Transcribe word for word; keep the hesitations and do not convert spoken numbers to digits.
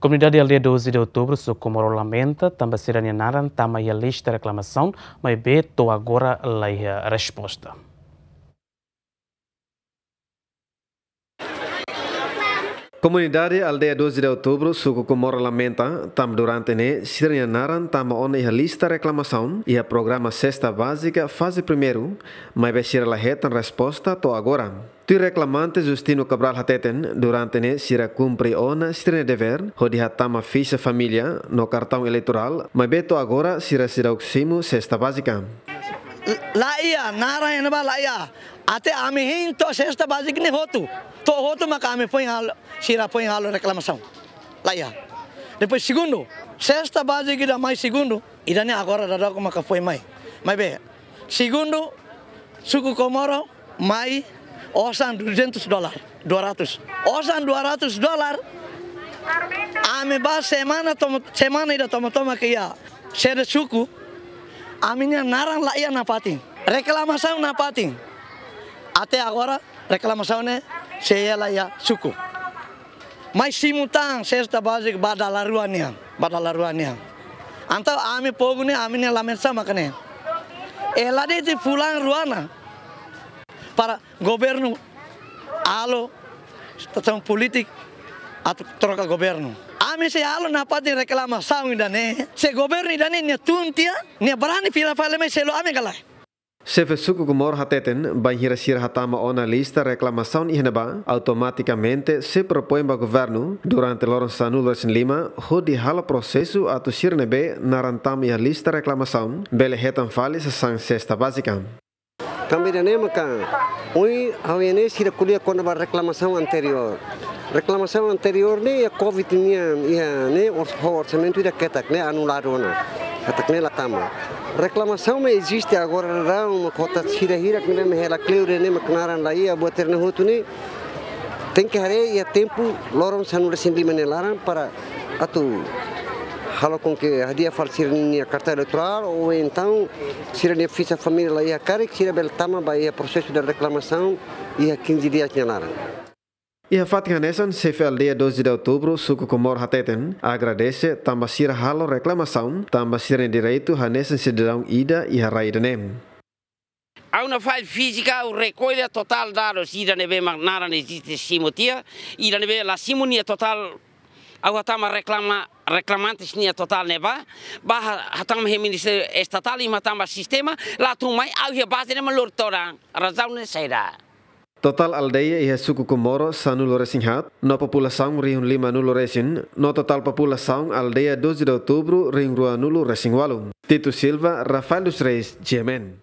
Comunidade Aldeia doze de outubro, Sucumoro lamenta, também será naran, também a lista de reclamação, mas beto agora a resposta. Comunidade Aldeia doze de outubro, Sucumoro lamenta, tam durante ne, será naran, tam ona a lista de reclamação e a programa Cesta Básica fase primeiro, mas vai ser a resposta to agora. Tu reclamante Justino Cabral Hateten, durante ne, será cumpre ona, será dever, hodi hatama ficha família no cartão eleitoral, mas beto agora será será o simo Cesta Básica. Lá ia, naran ba lá ia, até a mim to Cesta Básica ne hotu, to hotu mas kami põe halo, será põe halo reclamação, lá ia. Depois segundo, Cesta Básica da mais segundo, e dane agora da como que foi mais, mas bem, segundo, Sucumoro mais osan duzentos dólares, duzentos. Osan duzentos dólares. Ame ba semana toma semana ida toma toma que ia ser suku. Aminha naran lá ia na patin. Reclamação na patin. Até agora reclamação né se ela ia suku. Mas simultâneo Cesta Básica badala ruania, badala ruania. Então ame pogo né aminha lamensa makane. Ela de fulan ruana. Para governo alo tentang politik atau troca governo. Ami se alo na parte reclamação ainda né. Se governo ainda né tuntia, né berani fila fala mas selo ame galai. Se Sucumoro Hateten, vai hirasir hatama ona lista reclamação ihneba, automaticamente se propõe para governo durante lorong sanul resin lima, hodi hala processo atau sirnebe narantami a lista reclamação, bele hetan fali sa sang Cesta Básica. Kami dane maka, oi hawene sira kuliah kona bar reclamação anterior. Reclamação anterior ne a Covid nia ia ne orçamento ida ketak ne anulado na. Ketak ne latama. Reclamação me existe agora não cota sira hira que me hela cleure ne maknaran lá ia boter ne hutu ne. Tem que hare ia tempo lorong sanura sindi menelaran para atu halo com que a dia falsir a carta eleitoral ou então se a ficha família lá ia cari que se a beltama vai a processo de reclamação e a quinze dias nelaran. E a Fátima Nessan, C F Aldeia doze de outubro, Sucumoro Hateten, agradece também se halo reclamação, também se direito a Nessan cidadão ida e a raída nem. Há uma fase física, o recolha total dados, ida neve magnaran existe simotia, ida neve la simonia total. Agora estamos reclama reclamantes nia total neba, bah hatam he ministério estatal e matamos sistema, lá tu mai au he base nema lortora, razão ne sairá. Total aldeia e Sucumoro sanulo resinghat, no população riun lima nulo resin, no total população aldeia doze de outubro riun rua nulo resingwalu. Tito Silva, Rafael dos Reis, G M N.